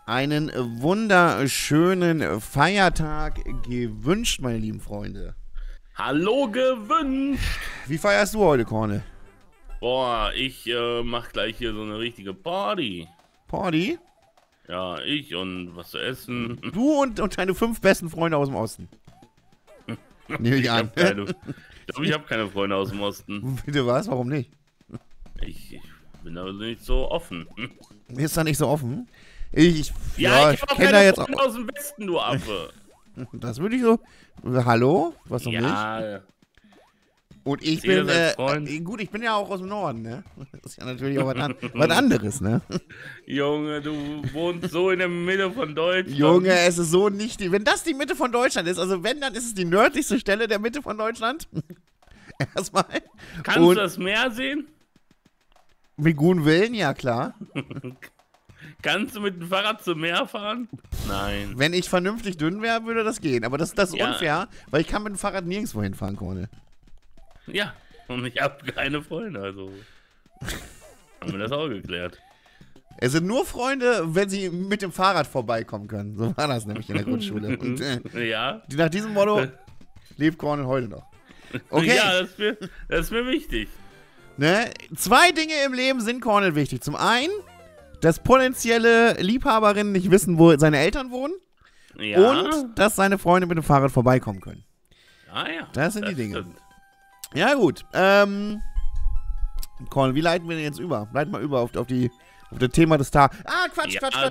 einen wunderschönen Feiertag gewünscht, meine lieben Freunde. Hallo gewünscht! Wie feierst du heute, Cornel? Boah, ich mach gleich hier so eine richtige Party. Party? Ja, ich und was zu essen. Du und deine 5 besten Freunde aus dem Osten. Nehme ich an. Ich glaube, ich habe keine Freunde aus dem Osten. Bitte was? Warum nicht? Ich bin da nicht so offen. Ist da nicht so offen? Ich ich kenne da jetzt auch. aus dem Westen, du Affe. Das würde ich so. Hallo? Was noch nicht? Ja. Und ich bin. Gut, ich bin ja auch aus dem Norden, ne? Das ist ja natürlich auch was anderes, ne? Junge, du wohnst so in der Mitte von Deutschland. Junge, es ist so nicht. Wenn das die Mitte von Deutschland ist, also wenn, dann ist es die nördlichste Stelle der Mitte von Deutschland. Erstmal. Kannst du das Meer sehen? Mit guten Willen, ja klar. Kannst du mit dem Fahrrad zum Meer fahren? Nein. Wenn ich vernünftig dünn wäre, würde das gehen. Aber das ist unfair, weil ich kann mit dem Fahrrad nirgendwo hinfahren, Cornel. Ja, und ich habe keine Freunde, also haben wir das auch geklärt. Es sind nur Freunde, wenn sie mit dem Fahrrad vorbeikommen können. So war das nämlich in der Grundschule. Und, ja. Nach diesem Motto lebt Cornel heute noch. Okay. Ja, das ist mir wichtig. Ne? 2 Dinge im Leben sind Cornel wichtig. Zum einen, dass potenzielle Liebhaberinnen nicht wissen, wo seine Eltern wohnen. Ja. Und dass seine Freunde mit dem Fahrrad vorbeikommen können. Ah ja. Das sind die Dinge. Stimmt. Ja, gut. Cornel, wie leiten wir denn jetzt über? Leiten wir über auf das Thema des Tages. Ah, Quatsch.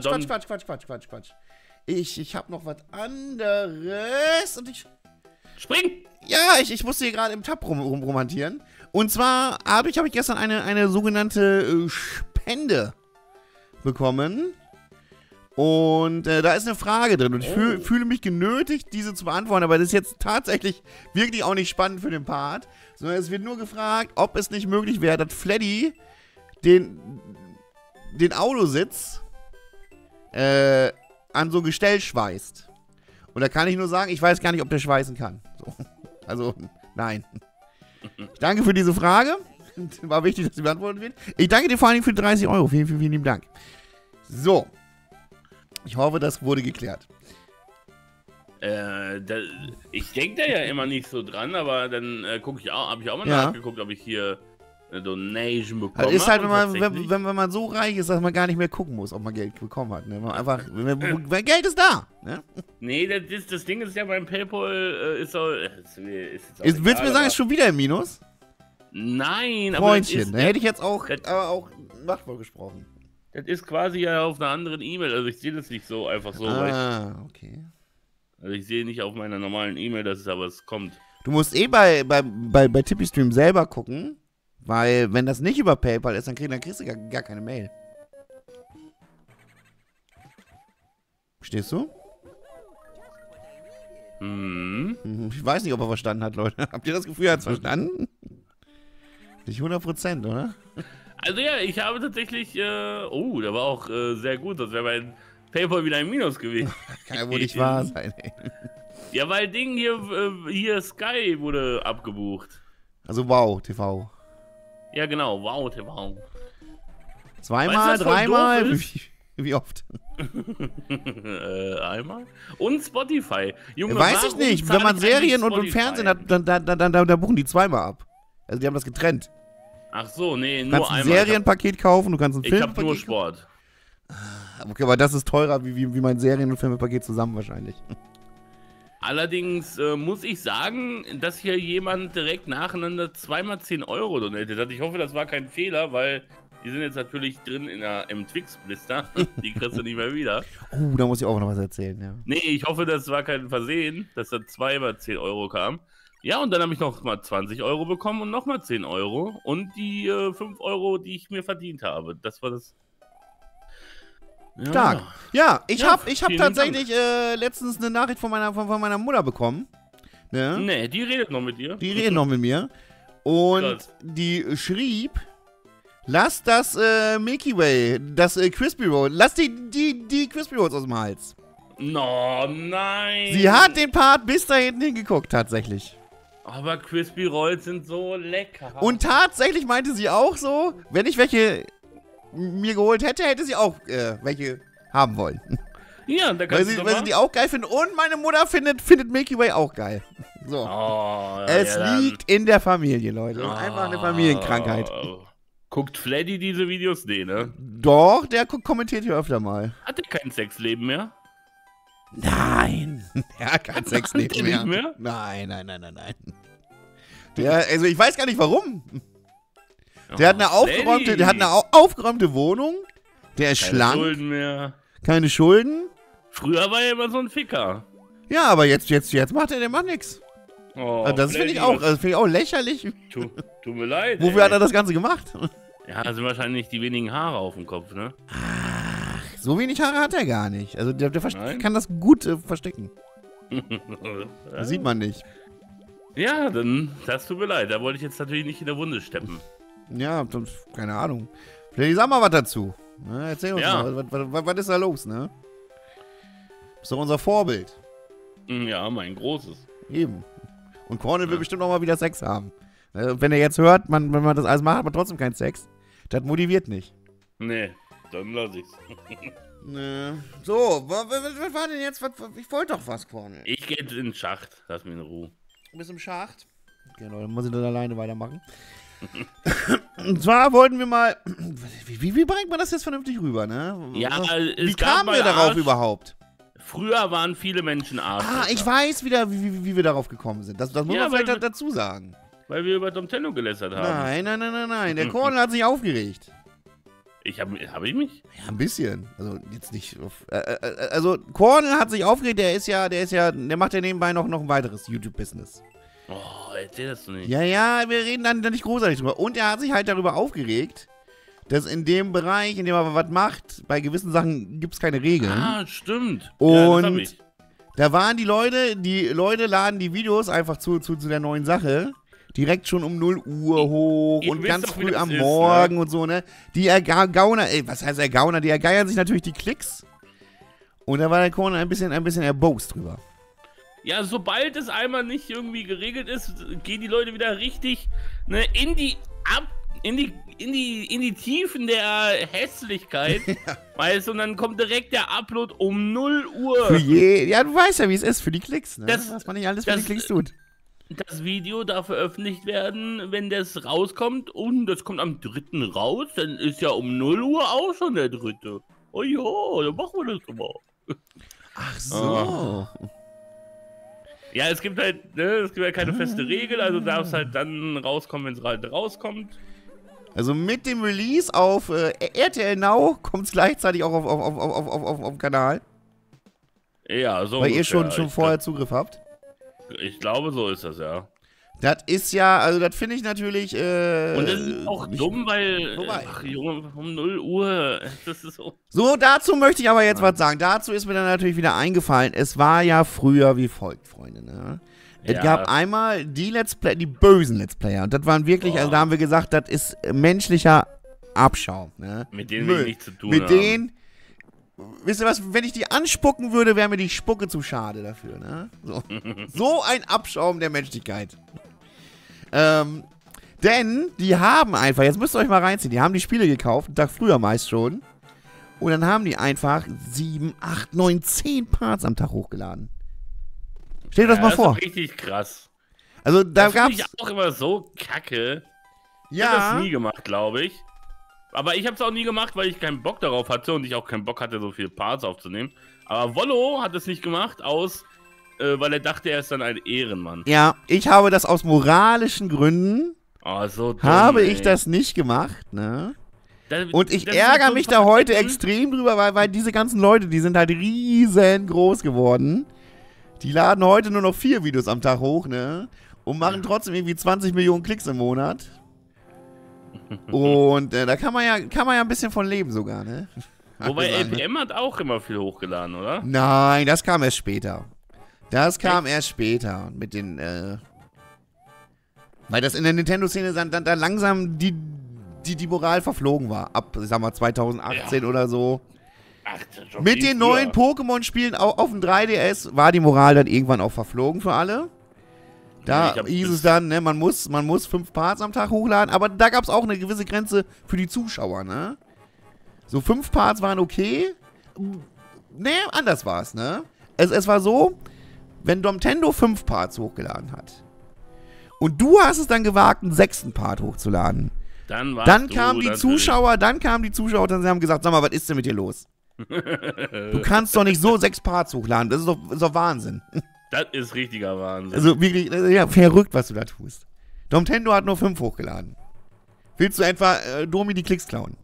Ich hab noch was anderes und ich... Spring! Ja, ich musste hier gerade im Tab romantieren. Und zwar habe ich gestern eine sogenannte Spende bekommen. Und da ist eine Frage drin und ich fühle mich genötigt, diese zu beantworten, aber das ist jetzt tatsächlich wirklich auch nicht spannend für den Part, sondern es wird nur gefragt, ob es nicht möglich wäre, dass Fleddy den Autositz an so ein Gestell schweißt. Und da kann ich nur sagen, ich weiß gar nicht, ob der schweißen kann. So. Also, nein. Ich danke für diese Frage. War wichtig, dass sie beantwortet wird. Ich danke dir vor allem für 30 Euro. Vielen, vielen, vielen lieben Dank. So. Ich hoffe, das wurde geklärt. Ich denke da ja immer nicht so dran, aber dann habe ich auch mal nachgeguckt, ob ich hier eine Donation bekommen habe. Ist halt, wenn man so reich ist, dass man gar nicht mehr gucken muss, ob man Geld bekommen hat. Ne? Weil Geld ist da. Ne? Nee, das Ding ist ja beim PayPal ist so. Willst du mir sagen, es ist schon wieder im Minus? Nein, Freundchen, aber da hätte ich jetzt auch machtvoll gesprochen. Das ist quasi ja auf einer anderen E-Mail, also ich sehe das nicht so einfach so. Okay. Also ich sehe nicht auf meiner normalen E-Mail, dass es aber kommt. Du musst bei TipeeeStream selber gucken, weil wenn das nicht über PayPal ist, dann kriegst du gar keine Mail. Verstehst du? Ich weiß nicht, ob er verstanden hat, Leute. Habt ihr das Gefühl, er hat es verstanden? Nicht 100%, oder? Also ja, ich habe tatsächlich, da war auch sehr gut, das wäre mein PayPal wieder ein Minus gewesen. Kann ja wohl nicht wahr sein, ey. Ja, weil hier Sky wurde abgebucht. Also Wow TV. Ja genau, Wow TV. 2-mal, weißt du, 3-mal, wie oft? Einmal? Und Spotify. Junge, weiß ich nicht, wenn man Serien und Fernsehen hat, dann buchen die 2-mal ab. Also die haben das getrennt. Ach so, nee, nur einmal. Du kannst ein Serienpaket kaufen, du kannst ein Filmpaket kaufen. Ich habe nur Sport. Okay, aber das ist teurer wie mein Serien- und Filmpaket zusammen wahrscheinlich. Allerdings muss ich sagen, dass hier jemand direkt nacheinander 2-mal 10 Euro donatet hat. Ich hoffe, das war kein Fehler, weil die sind jetzt natürlich drin im Twix-Blister. Die kriegst du nicht mehr wieder. Da muss ich auch noch was erzählen, ja. Nee, ich hoffe, das war kein Versehen, dass da 2-mal 10 Euro kam. Ja, und dann habe ich noch mal 20 Euro bekommen und noch mal 10 Euro. Und die 5 Euro, die ich mir verdient habe. Das war das. Ja. Stark. Ja, ich hab tatsächlich letztens eine Nachricht von meiner Mutter bekommen. Ne? Nee, die redet noch mit dir. Die redet noch mit mir. Und die schrieb, lass das Milky Way, das Crispy Roll, lass die Crispy Rolls aus dem Hals. No, nein. Sie hat den Part bis da hinten hingeguckt, tatsächlich. Aber Crispy Rolls sind so lecker. Und tatsächlich meinte sie auch so, wenn ich welche mir geholt hätte, hätte sie auch welche haben wollen. Ja, da Weil kannst sie, du weil sie die auch geil finden und meine Mutter findet Milky Way auch geil. So. Oh, Es ja, liegt in der Familie, Leute. Das ist einfach eine Familienkrankheit. Guckt Fleddy diese Videos? Nee, ne? Doch, der kommentiert hier öfter mal. Hat er kein Sexleben mehr? Nein. Der hat kein Sexleben der mehr. nicht mehr? Nein. Der, also ich weiß gar nicht warum. Der hat eine aufgeräumte, aufgeräumte Wohnung. Der ist Keine schlank. Schulden mehr. Keine Schulden. Früher war er immer so ein Ficker. Ja, aber jetzt macht er nichts. Oh, Also das finde ich auch lächerlich. Tut mir leid. Wofür hat er das Ganze gemacht? Ja, das sind wahrscheinlich die wenigen Haare auf dem Kopf, ne? Ach, so wenig Haare hat er gar nicht. Also der kann das gut verstecken. Das sieht man nicht. Ja, dann, das tut mir leid. Da wollte ich jetzt natürlich nicht in der Wunde steppen. Ja, keine Ahnung. Vielleicht sag mal was dazu. Na, erzähl uns mal, was ist da los, ne? Ist doch unser Vorbild. Ja, mein großes. Eben. Und Cornel will bestimmt auch mal wieder Sex haben. Wenn er jetzt hört, wenn man das alles macht, hat man trotzdem keinen Sex. Das motiviert nicht. Nee, dann lass ich's. So, was war denn jetzt? Ich wollte doch was, Cornel. Ich geh jetzt in den Schacht. Lass mich in Ruhe. Du bist im Schacht. Genau, dann muss ich das alleine weitermachen. Und zwar wollten wir mal. Wie bringt man das jetzt vernünftig rüber, ne? Ja, wie kamen wir darauf überhaupt? Früher waren viele Menschen Arsch. Ich weiß wieder, wie wir darauf gekommen sind. Das muss man vielleicht dazu sagen. Weil wir über Domtello gelästert haben. Nein. Der Cornel hat sich aufgeregt. Hab ich mich? Ja, ein bisschen. Also jetzt nicht. Also Cornel hat sich aufgeregt. Der macht ja nebenbei noch ein weiteres YouTube-Business. Oh, erzähl das doch nicht. Ja, wir reden dann nicht großartig drüber. Und er hat sich halt darüber aufgeregt, dass in dem Bereich, in dem er was macht, bei gewissen Sachen gibt es keine Regeln. Ah, stimmt. Und ja, das hab ich. Da waren die Leute laden die Videos einfach zu der neuen Sache direkt schon um 0 Uhr hoch und ganz früh am Morgen und so, ne? Die Ergauner, was heißt Ergauner? Die ergeiern sich natürlich die Klicks. Und da war der Cornel ein bisschen erbost drüber. Ja, sobald es einmal nicht irgendwie geregelt ist, gehen die Leute wieder richtig, ne, in die Tiefen der Hässlichkeit, weißt du, und dann kommt direkt der Upload um 0 Uhr. Ja, du weißt ja, wie es ist, für die Klicks, ne? Was man nicht alles für die Klicks tut. Das Video darf veröffentlicht werden, wenn das rauskommt, und das kommt am 3. raus, dann ist ja um 0 Uhr auch schon der 3. Oh ja, dann machen wir das doch mal. Ach so. Ja, es gibt halt keine feste Regel, also darf es halt dann rauskommen, wenn es halt rauskommt. Also mit dem Release auf RTL Now kommt es gleichzeitig auch auf dem Kanal. Ja, so. Weil ihr schon vorher Zugriff habt. Ich glaube, so ist das, ja. Das ist ja, also das finde ich natürlich. Und das ist auch dumm, weil. Ach, Junge, um 0 Uhr. Das ist so. So, dazu möchte ich aber jetzt was sagen. Dazu ist mir dann natürlich wieder eingefallen. Es war ja früher wie folgt, Freunde, ne? Es gab einmal die bösen Let's Player. Und das waren wirklich, also da haben wir gesagt, das ist menschlicher Abschaum, ne? Mit denen wir nichts zu tun haben. Mit denen. Wisst ihr was, wenn ich die anspucken würde, wäre mir die Spucke zu schade dafür, ne? So ein Abschaum der Menschlichkeit. Denn die haben einfach, jetzt müsst ihr euch mal reinziehen, die haben die Spiele gekauft, einen Tag früher meist schon. Und dann haben die einfach 7, 8, 9, 10 Parts am Tag hochgeladen. Stellt euch das mal vor. Das ist richtig krass. Also da gab's. Das finde ich auch immer so kacke. Ich habe das nie gemacht, glaube ich. Aber ich habe es auch nie gemacht, weil ich keinen Bock darauf hatte und ich auch keinen Bock hatte, so viele Parts aufzunehmen. Aber Wollo hat es nicht gemacht, weil er dachte, er ist dann ein Ehrenmann. Ja, ich habe das aus moralischen Gründen, so dumm, habe ich das nicht gemacht, ne? Und ich ärgere mich da heute extrem drüber, weil diese ganzen Leute, die sind halt riesengroß geworden. Die laden heute nur noch 4 Videos am Tag hoch, ne? Und machen trotzdem irgendwie 20 Millionen Klicks im Monat. Und da kann man ja ein bisschen von leben sogar, ne? Wobei LPM hat auch immer viel hochgeladen, oder? Nein, das kam erst später. Das kam erst später mit den, weil das in der Nintendo-Szene dann langsam die Moral verflogen war. Ab, ich sag mal, 2018 oder so. Ach, mit den neuen Pokémon-Spielen auf dem 3DS war die Moral dann irgendwann auch verflogen für alle. Da hieß es dann, ne, man muss 5 Parts am Tag hochladen, aber da gab es auch eine gewisse Grenze für die Zuschauer, ne? So 5 Parts waren okay. Nee, anders war es, ne? Es war so, wenn Domtendo 5 Parts hochgeladen hat und du hast es dann gewagt, einen 6. Part hochzuladen, dann kamen die Zuschauer, und sie haben gesagt, sag mal, was ist denn mit dir los? Du kannst doch nicht so 6 Parts hochladen, das ist doch Wahnsinn. Das ist richtiger Wahnsinn. Also wirklich, ja, verrückt, was du da tust. Domtendo hat nur 5 hochgeladen. Willst du etwa Domi die Klicks klauen?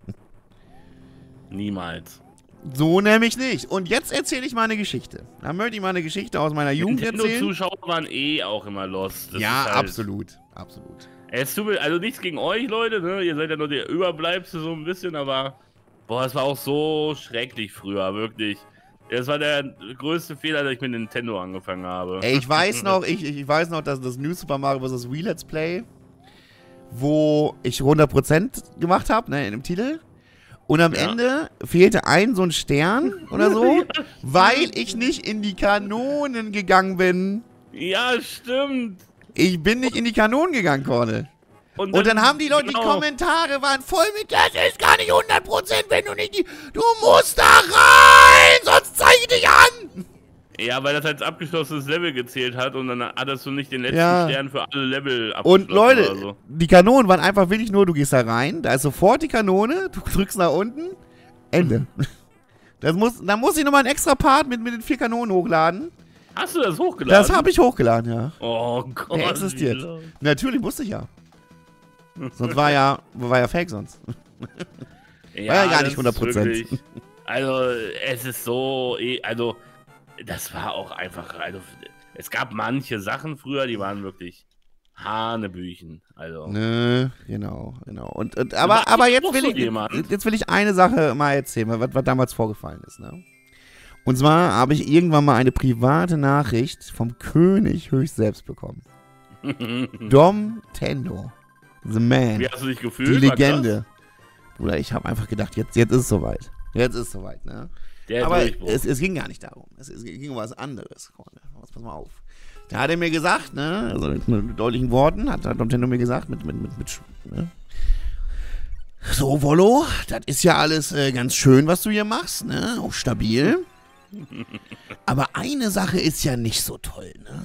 Niemals. So nämlich nicht. Und jetzt erzähle ich mal eine Geschichte. Da möchte ich mal eine Geschichte aus meiner Jugend erzählen. Nintendo-Zuschauer waren auch immer lost. Ja, halt absolut. Absolut. Es tut mir, also nichts gegen euch, Leute, ne? Ihr seid ja nur der Überbleibsel so ein bisschen, aber boah, es war auch so schrecklich früher, wirklich. Das war der größte Fehler, dass ich mit Nintendo angefangen habe. Ey, ich weiß noch, dass das New Super Mario Bros. Wii Let's Play, wo ich 100% gemacht habe, ne, in dem Titel. Und am Ende fehlte so ein Stern oder so, weil ich nicht in die Kanonen gegangen bin. Ja, stimmt. Ich bin nicht in die Kanonen gegangen, Cornel. Und dann haben die Leute, die Kommentare waren voll mit, das ist gar nicht 100%, wenn du nicht du musst da rein, sonst zeige ich dich an. Ja, weil das als abgeschlossenes Level gezählt hat und dann hattest du nicht den letzten Stern für alle Level abgeschlossen. Und Leute, die Kanonen waren einfach wirklich nur, du gehst da rein, da ist sofort die Kanone, du drückst nach unten, Ende. Da muss ich nochmal einen extra Part mit den 4 Kanonen hochladen. Hast du das hochgeladen? Das habe ich hochgeladen, ja. Oh Gott. Der existiert. Natürlich musste ich ja. Sonst war ja fake sonst. War ja gar nicht 100%. Wirklich, also, es ist so, also, das war auch einfach, also, es gab manche Sachen früher, die waren wirklich Hanebüchen, also. Ne, genau. Und, aber jetzt will ich eine Sache mal erzählen, was damals vorgefallen ist, ne? Und zwar habe ich irgendwann mal eine private Nachricht vom König höchst selbst bekommen. Domtendo. The Man. Wie hast du dich gefühlt? Die Legende. Bruder, ich habe einfach gedacht, jetzt ist es soweit. Jetzt ist es soweit, ne? Aber es ging gar nicht darum. Es ging um was anderes. Pass mal auf. Da hat er mir gesagt, ne? Also mit deutlichen Worten hat Domtendo mir gesagt, ne? So, Wollo, das ist ja alles ganz schön, was du hier machst, ne? Auch stabil. Aber eine Sache ist ja nicht so toll, ne?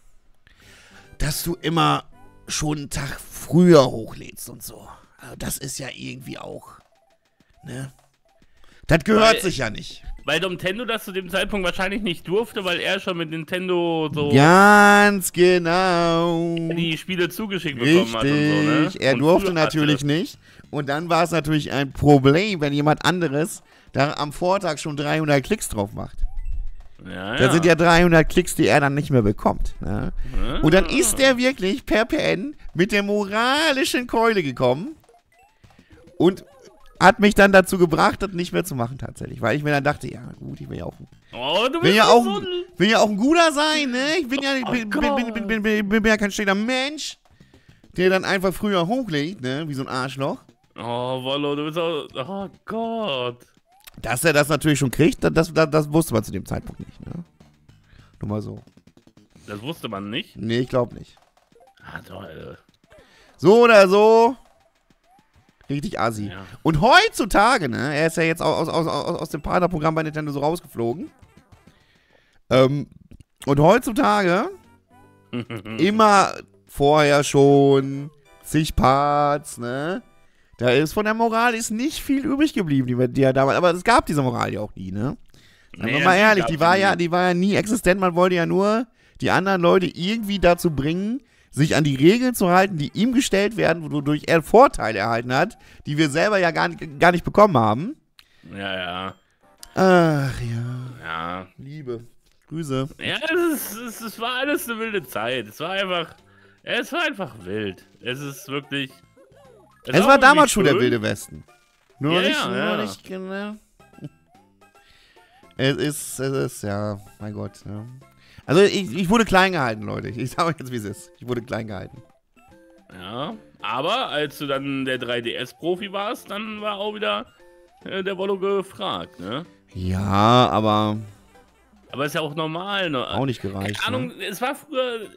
Dass du immer schon einen Tag früher hochlädst und so. Also das ist ja irgendwie auch, ne? Das gehört sich ja nicht. Weil Domtendo das zu dem Zeitpunkt wahrscheinlich nicht durfte, weil er schon mit Nintendo so ganz genau die Spiele zugeschickt bekommen hat und so, ne? Er durfte natürlich nicht. Und dann war es natürlich ein Problem, wenn jemand anderes da am Vortag schon 300 Klicks drauf macht. Ja, das sind ja 300 Klicks, die er dann nicht mehr bekommt. Ne? Ja. Und dann ist er wirklich per PN mit der moralischen Keule gekommen und hat mich dann dazu gebracht, das nicht mehr zu machen tatsächlich. Weil ich mir dann dachte, ja gut, ich will ja auch ein guter sein, ne? Ich bin ja kein schlechter Mensch, der dann einfach früher hochlegt, ne? Wie so ein Arschloch. Oh, Wollo, du bist auch... Oh Gott. Dass er das natürlich schon kriegt, das wusste man zu dem Zeitpunkt nicht, ne? Nur mal so. Das wusste man nicht? Nee, ich glaube nicht. Ah, toll. So oder so. Richtig assi. Ja. Und heutzutage, ne? Er ist ja jetzt aus dem Partnerprogramm bei Nintendo so rausgeflogen. Und heutzutage immer vorher schon zig Parts, ne? Da ist von der Moral nicht viel übrig geblieben, die er damals. Aber es gab diese Moral ja auch nie, ne? Sagen wir mal ehrlich, die war ja nie existent. Man wollte ja nur die anderen Leute irgendwie dazu bringen, sich an die Regeln zu halten, die ihm gestellt werden, wodurch er Vorteile erhalten hat, die wir selber ja gar nicht bekommen haben. Ja. Ach ja. Ja. Liebe. Grüße. Ja, es war alles eine wilde Zeit. Es war einfach wild. Es ist wirklich... Es war damals schon der Wilde Westen. Nur ja, nicht genau. Es ist, ja, mein Gott. Ja. Also ich wurde klein gehalten, Leute. Ich sage euch jetzt, wie es ist. Ich wurde klein gehalten. Ja, aber als du dann der 3DS-Profi warst, dann war auch wieder der Wollo gefragt, ne? Ja, aber... Aber ist ja auch normal, ne? Auch nicht gereicht. Keine Ahnung, es war früher...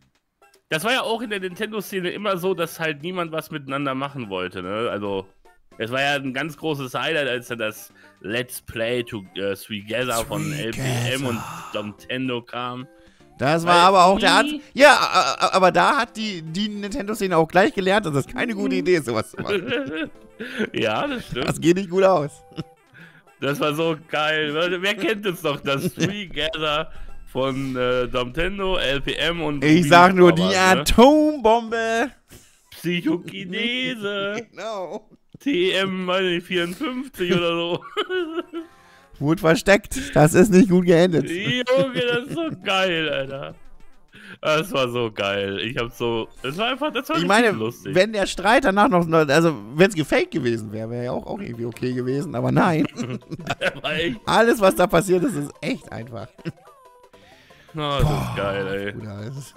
Das war ja auch in der Nintendo-Szene immer so, dass halt niemand was miteinander machen wollte, ne? Also, Es war ja ein ganz großes Highlight, als er das Let's Play Together von LPM und Nintendo kam. Das war aber auch der Arzt. Ja, aber da hat die Nintendo-Szene auch gleich gelernt, dass das keine gute Idee ist, sowas zu machen. Ja, das stimmt. Das geht nicht gut aus. Das war so geil. Wer kennt es noch? Das Together von Nintendo, LPM und... Ich sag nur die Atombombe. Psychokinese. Genau. TM, weiß nicht, 54 oder so. Gut versteckt. Das ist nicht gut geendet. Junge, das ist so geil, Alter. Das war so geil. Das war einfach, das war Ich meine, lustig. wenn der Streit danach noch, also wenn es gefaked gewesen wäre, wäre ja auch irgendwie okay gewesen, aber nein. Alles, was da passiert ist, ist echt einfach. Oh, das ist geil, ey. Bruder, das ist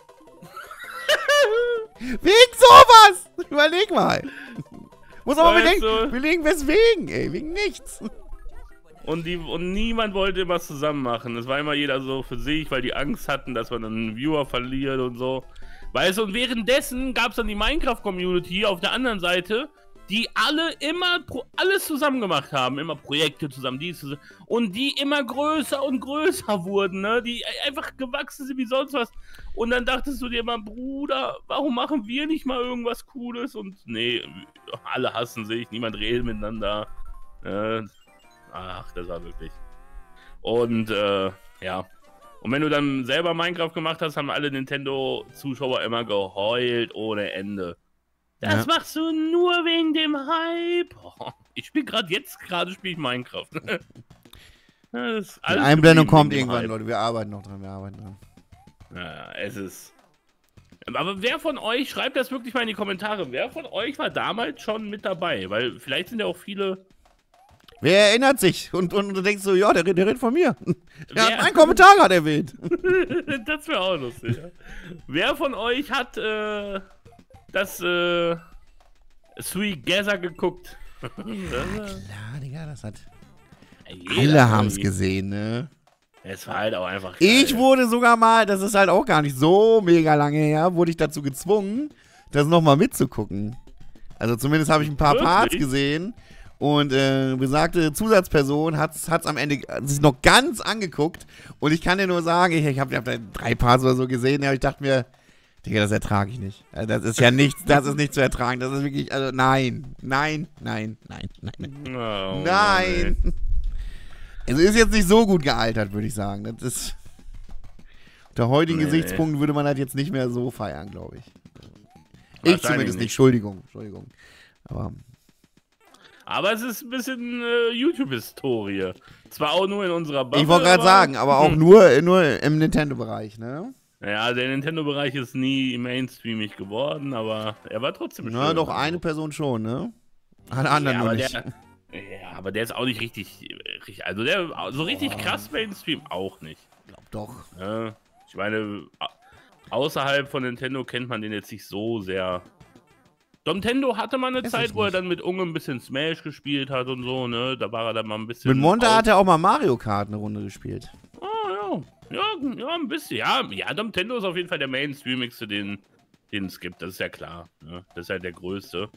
wegen sowas! Überleg mal. Muss aber überlegen, weswegen, ey. Wegen nichts. Und niemand wollte was zusammen machen. Es war immer jeder so für sich, weil die Angst hatten, dass man dann einen Viewer verliert und so. Weißt du, und währenddessen gab es dann die Minecraft-Community auf der anderen Seite, die alle immer alles zusammen gemacht haben. Immer Projekte zusammen, dies zusammen. Und die immer größer und größer wurden, ne? Die einfach gewachsen sind wie sonst was. Und dann dachtest du dir immer, Bruder, warum machen wir nicht mal irgendwas Cooles? Und nee, alle hassen sich, niemand redet miteinander. Ach, das war wirklich. Und, ja. Und wenn du dann selber Minecraft gemacht hast, haben alle Nintendo-Zuschauer immer geheult ohne Ende. Das machst du nur wegen dem Hype. Oh, ich spiele gerade spiele ich Minecraft. Die Einblendung kommt irgendwann, Leute. Wir arbeiten noch dran, Ja, es ist... Aber wer von euch, schreibt das wirklich mal in die Kommentare, wer von euch war damals schon mit dabei? Weil vielleicht sind ja auch viele... Wer erinnert sich? Und du denkst so, ja, der redet von mir. Der hat einen Kommentar gerade erwähnt. Das wäre auch lustig. Ja. Wer von euch hat das Together geguckt? Klar, Digga, das hat... Jeder alle haben es gesehen, ne? Es war halt auch einfach geil. Ich wurde sogar mal, das ist halt auch gar nicht so mega lange her, wurde ich dazu gezwungen, das nochmal mitzugucken. Also zumindest habe ich ein paar Parts gesehen. Und besagte Zusatzperson hat's am Ende sich noch ganz angeguckt. Und ich kann dir nur sagen, ich hab da 3 Parts oder so gesehen, aber ich dachte mir, Digga, das ertrage ich nicht. Das ist ja nichts, das ist nicht zu ertragen. Das ist wirklich, also nein. Oh, nein. Also ist jetzt nicht so gut gealtert, würde ich sagen. Das ist, unter heutigen Gesichtspunkten würde man das jetzt nicht mehr so feiern, glaube ich. Ich zumindest nicht. Entschuldigung. Aber es ist ein bisschen YouTube-Historie. Zwar auch nur in unserer Bubble. Ich wollte gerade sagen, aber auch nur im Nintendo-Bereich, ne? Ja, der Nintendo-Bereich ist nie mainstreamig geworden, aber er war trotzdem schön. Na, doch eine Person schon, ne? Alle anderen nur nicht. Ja, aber der ist auch nicht richtig, also der so richtig krass Mainstream auch nicht. Ich glaub doch. Ja, ich meine, außerhalb von Nintendo kennt man den jetzt nicht so sehr. Nintendo hatte mal eine Zeit, wo er dann mit Unge ein bisschen Smash gespielt hat und so, ne? Da war er dann mal ein bisschen... Mit Monta hat er auch mal Mario Kart eine Runde gespielt. Ah, ja, ein bisschen. Ja, Nintendo ist auf jeden Fall der Mainstreamigste, den es gibt, das ist ja klar. Ne? Das ist halt der größte.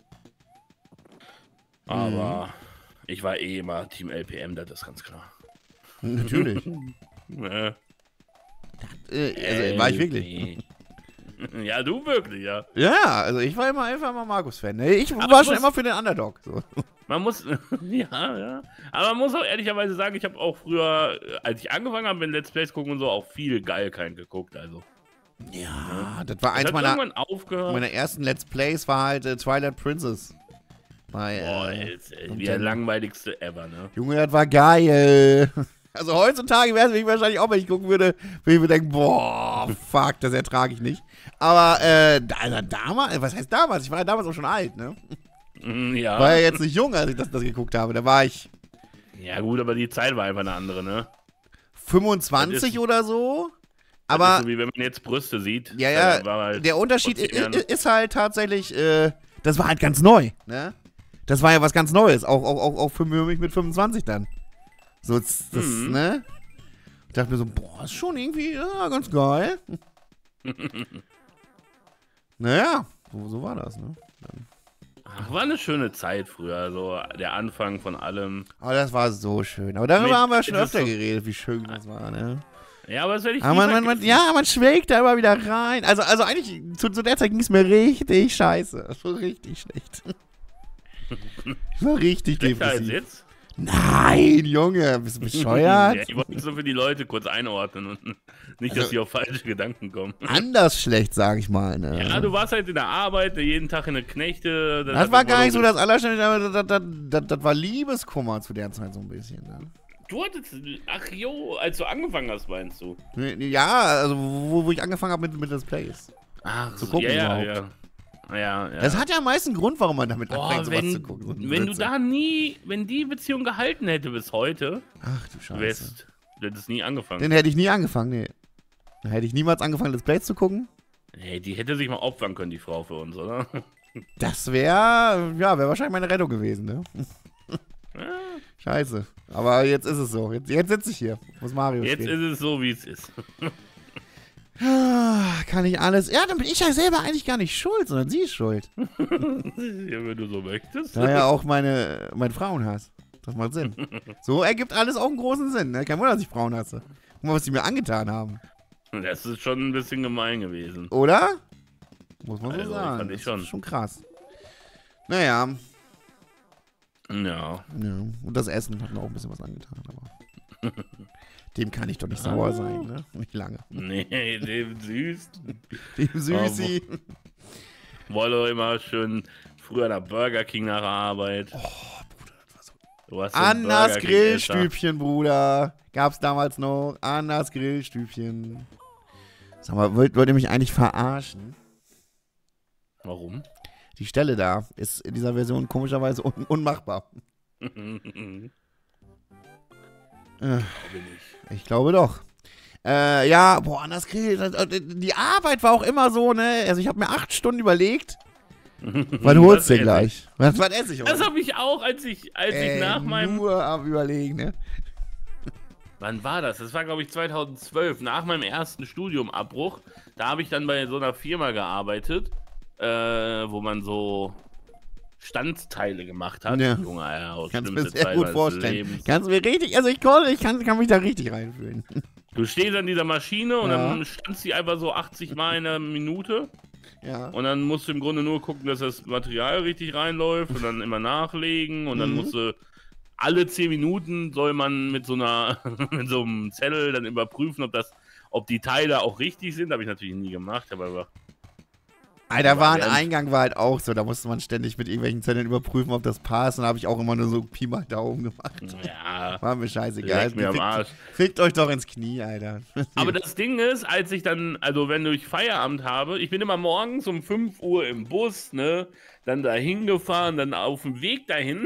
Aber ich war eh immer Team LPM, das ist ganz klar. Natürlich. Ja. Also war ich wirklich. Ja, du wirklich, ja. Ja, also ich war immer einfach mal Markus-Fan. Ich war schon immer für den Underdog. So. Man muss, ja. Aber man muss auch ehrlicherweise sagen, ich habe auch früher, als ich angefangen habe mit Let's Plays gucken und so, auch viel Geilkein geguckt, also. Ja, das war eins meiner ersten Let's Plays, war halt Twilight Princess. Wie der langweiligste ever, ne? Junge, das war geil. Also heutzutage wäre es wahrscheinlich auch, wenn ich gucken würde ich mir denken, boah, fuck, das ertrage ich nicht. Aber damals, was heißt damals? Ich war ja damals auch schon alt, ne? Ja. War ja jetzt nicht jung, als ich das geguckt habe. Da war ich... Ja gut, aber die Zeit war einfach eine andere, ne? 25 oder so. Aber so wie wenn man jetzt Brüste sieht. Ja, halt der Unterschied ist halt tatsächlich, das war halt ganz neu, ne? Das war ja was ganz Neues, auch für mich mit 25 dann. So, ne? Ich dachte mir so, boah, ist schon irgendwie ganz geil. Naja, so war das, ne? Ach, war eine schöne Zeit früher, so der Anfang von allem. Aber das war so schön. Aber darüber haben wir schon es ist öfter so- geredet, wie schön das war, ne? Ja, aber das werde ich Aber nie vergessen. man schwelgt da immer wieder rein. Also eigentlich, zu der Zeit ging es mir richtig scheiße. Das war richtig schlecht. Ich war richtig Schlechter als depressiv. jetzt? Nein, Junge, bist du bescheuert? Ja, ich wollte es nur für die Leute kurz einordnen und nicht, Also- dass sie auf falsche Gedanken kommen. Anders schlecht, sag ich mal, ne? Ja, du warst halt in der Arbeit, jeden Tag in der Knechte. Das war gar nicht so das Allerschlimmste, aber das war Liebeskummer zu der Zeit so ein bisschen. Ne? Du hattest, ach jo, als du angefangen hast, meinst du? Ja, also wo ich angefangen habe mit Let's Plays. Ach, Zu gucken ja, überhaupt. ja. Das hat ja meist einen Grund, warum man damit anfängt, sowas wenn, zu gucken. So wenn du Blödsinn. da nie, wenn die Beziehung gehalten hätte bis heute, Ach du du Scheiße. hättest nie angefangen. Den hätte ich nie angefangen, nee. Dann hätte ich niemals angefangen, Let's Plays zu gucken. Hey, die hätte sich mal opfern können, die Frau für uns, oder? Das wäre wahrscheinlich meine Rettung gewesen, ne? Ja, Scheiße. Aber jetzt ist es so. Jetzt sitze ich hier. Muss Mario jetzt stehen. ist es so, wie es ist. Kann ich alles. Ja, dann bin ich ja selber eigentlich gar nicht schuld, sondern sie ist schuld. Ja, wenn du so möchtest. Daher auch mein Frauenhass. Das macht Sinn. So ergibt alles auch einen großen Sinn. Ne? Kein Wunder, dass ich Frauen hasse. Guck mal, was die mir angetan haben. Das ist schon ein bisschen gemein gewesen. Oder? Muss man so Also, sagen. fand ich Das schon. ist schon krass. Naja. Ja. Ja. Und das Essen hat mir auch ein bisschen was angetan. Aber dem kann ich doch nicht sauer sein, ne? Nicht lange. Nee, dem süß. Dem Süßi. Wollte immer schön früher nach Burger King nach der Arbeit. Oh, Bruder, das war so. Du warst so ein Annas Burger King-Esser. Grillstübchen, Bruder. Gab's damals noch. Annas Grillstübchen. Sag mal, wollt ihr mich eigentlich verarschen? Warum? Die Stelle da ist in dieser Version komischerweise unmachbar. Ich glaube doch. Ja, boah, Annas Grill. Die Arbeit war auch immer so, ne? Also ich habe mir 8 Stunden überlegt. Wann holst du esse gleich? Was esse ich Das heute? habe ich auch, als ich nach meinem... Nur am Überlegen, ne? Wann war das? Das war, glaube ich, 2012, nach meinem ersten Studiumabbruch. Da habe ich dann bei so einer Firma gearbeitet, wo man so Standteile gemacht hat. Ja. Junge, ja, Kannst du mir schlimmste sehr Zeit gut meines vorstellen. Lebens. Kannst du mir richtig, also ich kann mich da richtig reinfühlen. Du stehst an dieser Maschine und Ja. dann standst die einfach so 80 Mal in einer Minute. Ja. Und dann musst du im Grunde nur gucken, dass das Material richtig reinläuft und dann immer nachlegen und dann musst du alle 10 Minuten soll man mit so einem Zettel dann überprüfen, ob die Teile auch richtig sind. Habe ich natürlich nie gemacht, aber Alter, war ein Variant. Eingang war halt auch so, da musste man ständig mit irgendwelchen Zetteln überprüfen, ob das passt. Und da habe ich auch immer nur so Pi mal Daumen gemacht. ja, War mir scheißegal. leck mir am Arsch. Fickt euch doch ins Knie, Alter. Aber das Ding ist, als ich dann, also wenn ich Feierabend habe, ich bin immer morgens um 5 Uhr im Bus, ne, dann dahin gefahren, dann auf dem Weg dahin.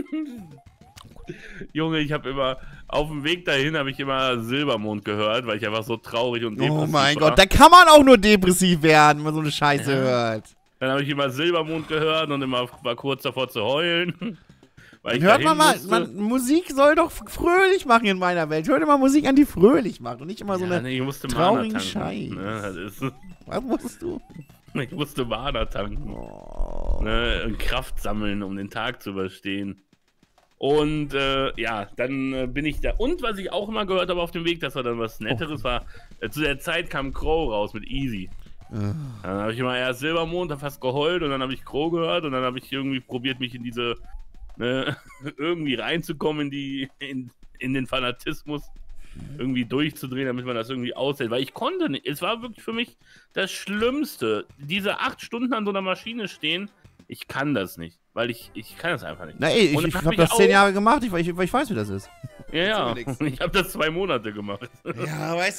Junge, ich habe immer, auf dem Weg dahin habe ich immer Silbermond gehört, weil ich einfach so traurig und depressiv Oh mein war. Gott, da kann man auch nur depressiv werden, wenn man so eine Scheiße hört. Dann habe ich immer Silbermond gehört und immer war kurz davor zu heulen. Weil ich Hört dahin man mal, musste. Musik soll doch fröhlich machen in meiner Welt. Hört immer Musik an, die fröhlich macht und nicht immer so Ja, eine nee, ich musste traurigen Mana tanken. Scheiß. Ne, das ist, Was musst du? ich musste Mana tanken. Oh. Ne, und Kraft sammeln, um den Tag zu überstehen. Und ja, dann bin ich da. Und was ich auch immer gehört habe auf dem Weg, das war dann was Netteres, war, zu der Zeit kam Crow raus mit Easy. Dann habe ich immer erst Silbermond, dann fast geheult und dann habe ich Crow gehört und dann habe ich irgendwie probiert, mich in diese, ne, irgendwie reinzukommen in den Fanatismus, irgendwie durchzudrehen, damit man das irgendwie aushält. Weil ich konnte nicht, es war wirklich für mich das Schlimmste. Diese 8 Stunden an so einer Maschine stehen, ich kann das nicht. Weil ich kann das einfach nicht. Na ey, Und ich dann hab hab das ich 10 auch- Jahre gemacht, ich weiß, wie das ist. Ja, Das ja. ist mir Ich habe das 2 Monate gemacht. Ja, weißt du,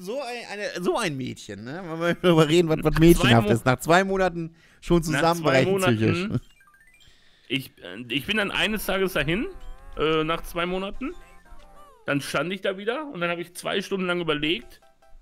so ein Mädchen, ne? Wenn wir darüber reden, was mädchenhaft ist. Nach 2 Monaten schon zusammenbrechen psychisch. Ich bin dann eines Tages dahin, nach 2 Monaten. Dann stand ich da wieder und dann habe ich 2 Stunden lang überlegt,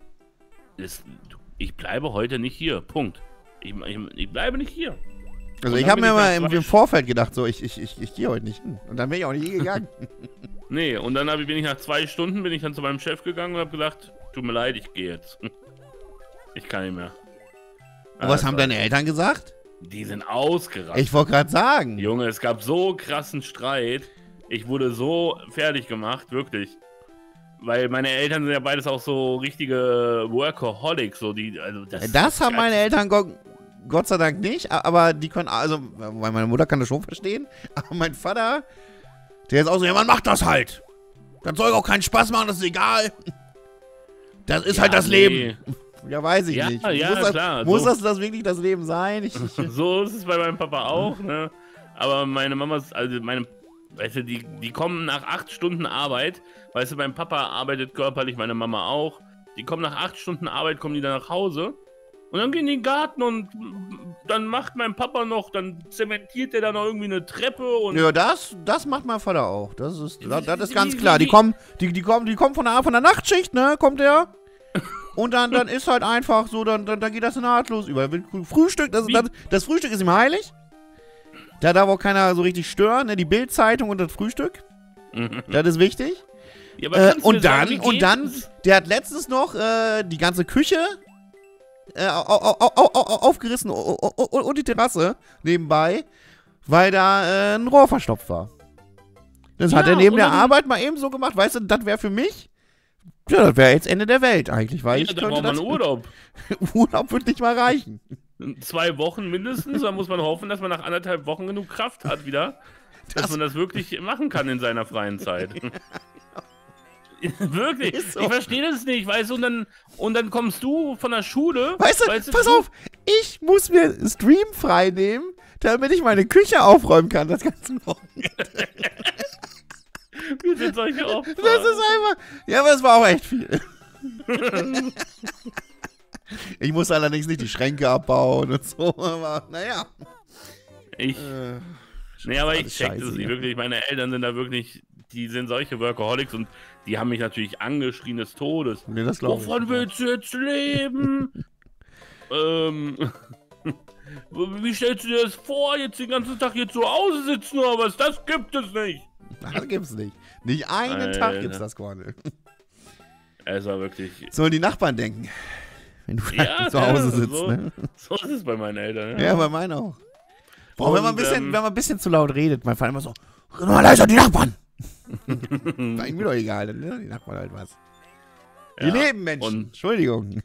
ich bleibe heute nicht hier. Punkt. Ich bleibe nicht hier. Also Und ich dann habe bin mir ich mal nach im 2 Vorfeld gedacht, so, ich gehe heute nicht hin. Und dann bin ich auch nicht hingegangen. Nee, und dann bin ich nach 2 Stunden bin ich dann zu meinem Chef gegangen und habe gesagt, tut mir leid, ich gehe jetzt. Ich kann nicht mehr. Und was haben deine Eltern gesagt? Die sind ausgerastet. Ich wollte gerade sagen. Junge, es gab so krassen Streit. Ich wurde so fertig gemacht, wirklich. Weil meine Eltern sind ja beides auch so richtige Workaholics. So also das haben meine Eltern Gott sei Dank nicht, aber die können, also, weil meine Mutter kann das schon verstehen, aber mein Vater, der ist auch so, ja, man macht das halt. Das soll auch keinen Spaß machen, das ist egal. Das ist halt das Leben. Ja, weiß ich nicht. Ja, klar. Muss das wirklich das Leben sein? So ist es bei meinem Papa auch, ne? Aber meine Mama, weißt du, die kommen nach 8 Stunden Arbeit. Weißt du, mein Papa arbeitet körperlich, meine Mama auch. Die kommen nach 8 Stunden Arbeit, kommen die dann nach Hause. Und dann gehen die in den Garten und dann macht mein Papa noch, dann zementiert der da noch irgendwie eine Treppe und. Ja, das macht mein Vater auch. Das ist ganz klar. Die kommen von der Nachtschicht, ne? Kommt der. Und dann ist halt einfach so, dann geht das nahtlos über. Frühstück, das Frühstück ist ihm heilig. Da darf auch keiner so richtig stören, ne? Die Bild-Zeitung und das Frühstück. Das ist wichtig. Ja, aber und dann, der hat letztens noch die ganze Küche aufgerissen und die Terrasse nebenbei, weil da ein Rohr verstopft war. Das hat er neben der Arbeit mal eben so gemacht. Weißt du, das wäre für mich, ja, das wäre jetzt Ende der Welt eigentlich, weil ich könnte das... Urlaub. Urlaub würde nicht mal reichen. 2 Wochen mindestens, da muss man hoffen, dass man nach 1,5 Wochen genug Kraft hat wieder, dass man das wirklich machen kann in seiner freien Zeit. Wirklich, so. Ich verstehe das nicht, weißt du, und dann kommst du von der Schule. Weißt du, pass auf, ich muss mir Stream frei nehmen, damit ich meine Küche aufräumen kann, das ganze Wochenende. Wir sind solche Opfer. Das ist einfach, ja, aber es war auch echt viel. Ich muss allerdings nicht die Schränke abbauen und so, aber naja. Nee, aber ich check das nicht, wirklich, meine Eltern sind da wirklich, die sind solche Workaholics und die haben mich natürlich angeschrien des Todes. Nee, das glaube ich. Wovon willst du jetzt leben? Wie stellst du dir das vor, jetzt den ganzen Tag hier zu Hause sitzen oder was? Das gibt es nicht. Das gibt's nicht. Nicht einen Tag gibt's das, Kornel. Es war wirklich... Sollen die Nachbarn denken, wenn du zu Hause sitzt, so, ne? So ist es bei meinen Eltern. Ja, bei meinen auch. Boah, wenn man ein bisschen zu laut redet, mein Vater immer so, red mal leiser, die Nachbarn. War mir doch egal, ne? Die Nachbarn halt was. Die leben Menschen. Entschuldigung.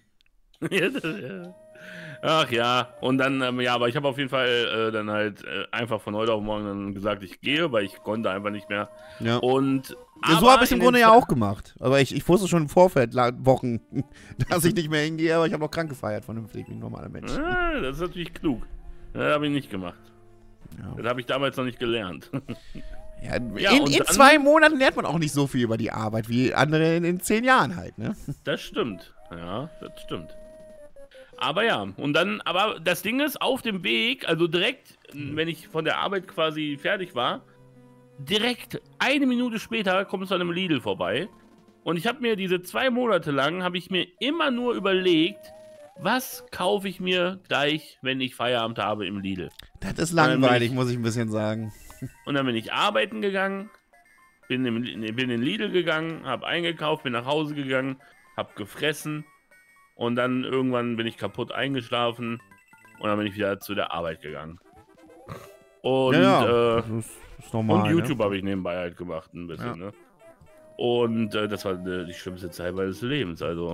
Ach ja, und dann, aber ich habe auf jeden Fall dann halt einfach von heute auf morgen dann gesagt, ich gehe, weil ich konnte einfach nicht mehr. Ja. Und so habe ich es im Grunde ja auch gemacht. Aber ich wusste schon im Vorfeld Wochen, dass ich nicht mehr hingehe, aber ich habe noch krank gefeiert vernünftig wie ein normaler Mensch. Das ist natürlich klug. Das habe ich nicht gemacht. Ja. Das habe ich damals noch nicht gelernt. Ja, in 2 Monaten lernt man auch nicht so viel über die Arbeit wie andere in 10 Jahren halt, ne? Das stimmt. Ja, das stimmt. Aber ja, und dann, aber das Ding ist, auf dem Weg, also direkt, wenn ich von der Arbeit quasi fertig war, direkt 1 Minute später kommst du an einem Lidl vorbei. Und ich habe mir diese 2 Monate lang, habe ich mir immer nur überlegt, was kaufe ich mir gleich, wenn ich Feierabend habe im Lidl. Das ist langweilig, muss ich ein bisschen sagen. Und dann bin ich arbeiten gegangen, bin in den Lidl gegangen, habe eingekauft, bin nach Hause gegangen, habe gefressen. Und dann irgendwann bin ich kaputt eingeschlafen und dann bin ich wieder zu der Arbeit gegangen. Und, das ist normal, und YouTube habe ich nebenbei halt gemacht ein bisschen, ne? Und das war die schlimmste Zeit meines Lebens, also.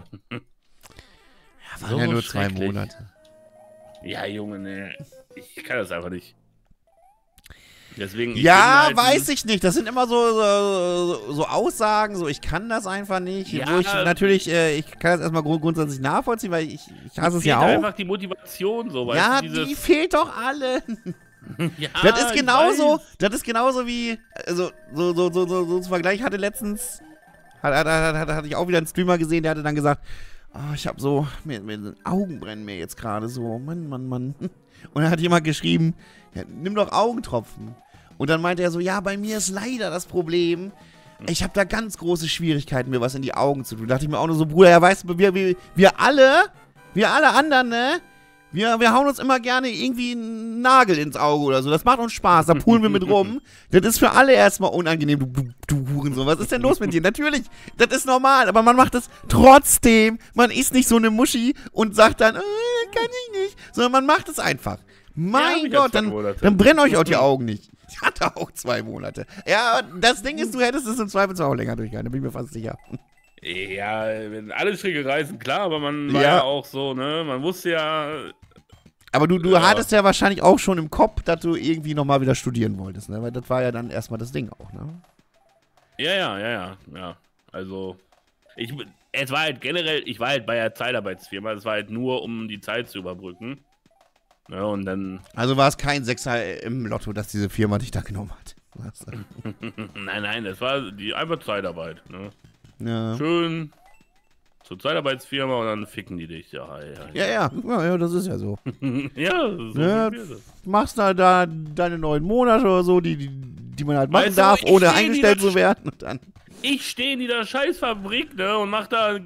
Ja, waren ja nur 2 Monate. Ja, Junge, ne, ich kann das einfach nicht. Deswegen, ja, weiß ich nicht. Das sind immer so Aussagen, so ich kann das einfach nicht. Ja, wo ich natürlich, ich kann das erstmal grundsätzlich nachvollziehen, weil ich hasse es ja auch. Einfach die Motivation so, weißt ja, du, die fehlt doch allen. Ja, das ist genauso wie, also so zum Vergleich hatte letztens, hatte ich auch wieder einen Streamer gesehen, der hatte dann gesagt, oh, ich habe so, mir Augen brennen mir jetzt gerade so, Mann. Und dann hat jemand geschrieben, ja, nimm doch Augentropfen. Und dann meinte er so, ja, bei mir ist leider das Problem, ich habe da ganz große Schwierigkeiten, mir was in die Augen zu tun. Da dachte ich mir auch nur so, Bruder, ja, weißt du, wir alle anderen, ne, wir hauen uns immer gerne irgendwie einen Nagel ins Auge oder so. Das macht uns Spaß, da poolen wir mit rum. Das ist für alle erstmal unangenehm, du Hurensohn. Was ist denn los mit dir? Natürlich, das ist normal, aber man macht es trotzdem. Man ist nicht so eine Muschi und sagt dann, kann ich nicht. Sondern man macht es einfach. Mein ich hab Gott, 2 Monate. dann brennen euch auch die Augen nicht. Ich hatte auch 2 Monate. Ja, das Ding ist, du hättest es im Zweifelsfall auch länger durchgehalten, da bin ich mir fast sicher. Ja, wenn alle Stricke reißen, klar, aber man war ja auch so, ne? Man wusste ja. Aber du hattest ja wahrscheinlich auch schon im Kopf, dass du irgendwie nochmal wieder studieren wolltest, ne? Weil das war ja dann erstmal das Ding auch, ne? Ja. Also, es war halt generell, ich war halt bei der Zeitarbeitsfirma, es war halt nur, um die Zeit zu überbrücken. Ja, und dann. Also war es kein Sechser im Lotto, dass diese Firma dich da genommen hat. Nein, das war einfach Zeitarbeit, ne? Ja. Schön zur Zeitarbeitsfirma und dann ficken die dich. Ja, das ist ja so. Ja, so ja, machst da deine 9 Monate oder so, die man halt machen darf, ohne eingestellt zu werden. Und dann ich stehe in dieser Scheißfabrik, ne, und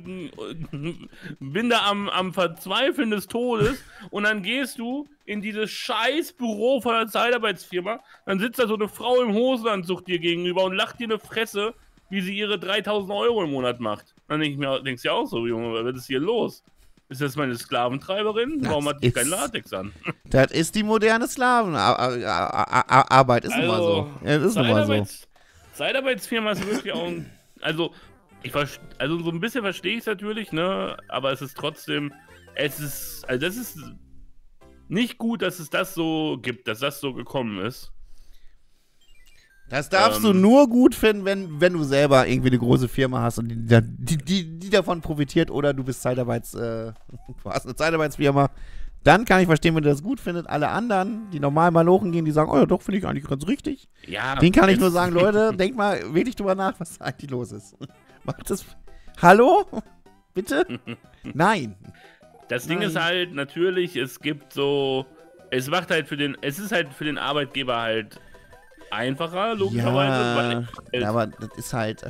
bin da am Verzweifeln des Todes und dann gehst du in dieses Scheißbüro von der Zeitarbeitsfirma, dann sitzt da so eine Frau im Hosenanzug dir gegenüber und lacht dir eine Fresse, wie sie ihre 3.000 Euro im Monat macht. Dann denkst du ja auch so, Junge, was ist hier los? Ist das meine Sklaventreiberin? Warum hat die kein Latex an? Das ist die moderne Sklavenarbeit, ist nun mal so. Ja, ist nun mal so. Zeitarbeitsfirma ist wirklich auch also so ein bisschen verstehe ich es natürlich, ne, aber es ist trotzdem, das ist nicht gut, dass es das so gibt, dass das so gekommen ist. Das darfst du nur gut finden, wenn du selber irgendwie eine große Firma hast und die davon profitiert oder du bist du hast eine Zeitarbeitsfirma. Dann kann ich verstehen, wenn du das gut findet. Alle anderen, die normal mal lochen gehen, die sagen, oh ja, doch, finde ich eigentlich ganz richtig. Ja, den kann ich nur sagen, Leute, denk mal wirklich drüber nach, was da eigentlich los ist. Macht das. Hallo? Bitte? Nein. Das Ding ist halt, natürlich, es ist halt für den Arbeitgeber halt einfacher, logischerweise. Ja, aber das ist halt.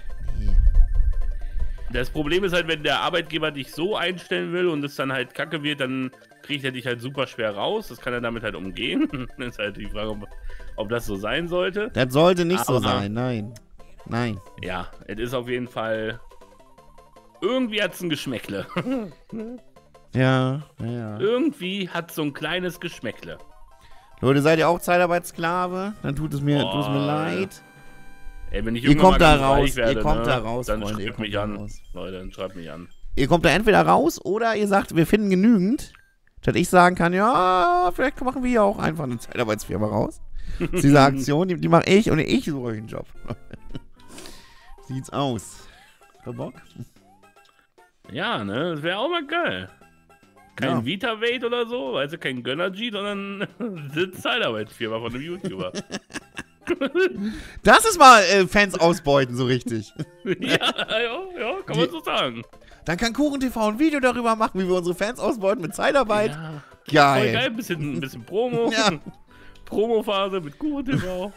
Das Problem ist halt, wenn der Arbeitgeber dich so einstellen will und es dann halt kacke wird, dann kriegt er dich halt super schwer raus. Das kann er damit halt umgehen. Das ist halt die Frage, ob das so sein sollte. Das sollte nicht so sein, nein. Ja, es ist auf jeden Fall. Irgendwie hat es ein Geschmäckle. Ja. Irgendwie hat so ein kleines Geschmäckle. Leute, seid ihr auch Zeitarbeitssklave? Dann tut es mir leid. Ey, wenn ich ihr kommt da raus, werde, ihr kommt da raus, dann Freunde, schreibt mich an. Leute, dann schreibt mich an. Ihr kommt da entweder raus oder ihr sagt, wir finden genügend, dass ich sagen kann, ja, vielleicht machen wir ja auch einfach eine Zeitarbeitsfirma raus. Diese Aktion, die mache ich und ich suche euch einen Job. Sieht's aus. Hast du Bock? Ja, ne, das wäre auch mal geil. Kein Vita-Wait oder so, weißt du, kein Gönnergy, sondern eine Zeitarbeitsfirma von einem YouTuber. Das ist mal Fans ausbeuten, so richtig. ja, kann man so sagen. Dann kann KuchenTV ein Video darüber machen, wie wir unsere Fans ausbeuten mit Zeitarbeit. Ja, geil. Voll geil, ein bisschen Promo. Ja. Promophase mit KuchenTV.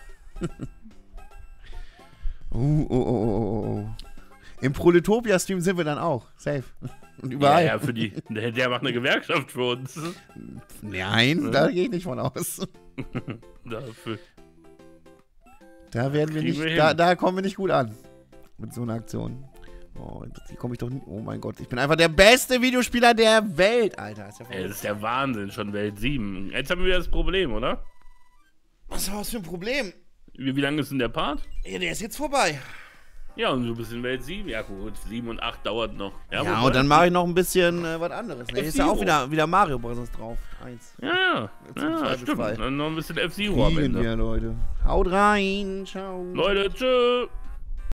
Im Proletopia-Stream sind wir dann auch. Safe. Und überall. Ja, der macht eine Gewerkschaft für uns. Nein, da gehe ich nicht von aus. Da werden wir nicht, da kommen wir nicht gut an. Mit so einer Aktion. Oh, hier komme ich doch nicht. Oh mein Gott, ich bin einfach der beste Videospieler der Welt, Alter. Das ist der Wahnsinn, schon Welt 7. Jetzt haben wir wieder das Problem, oder? Was für ein Problem? Wie lange ist denn der Part? Ja, der ist jetzt vorbei. Ja, und du bist in Welt 7? Ja gut, 7 und 8 dauert noch. Ja und dann mache ich noch ein bisschen was anderes. Ne? Ist ja auch wieder Mario Bros. Drauf. 1. Ja, stimmt. Dann noch ein bisschen F-Zero am Ende. Wir, Leute. Haut rein, ciao. Leute, tschö.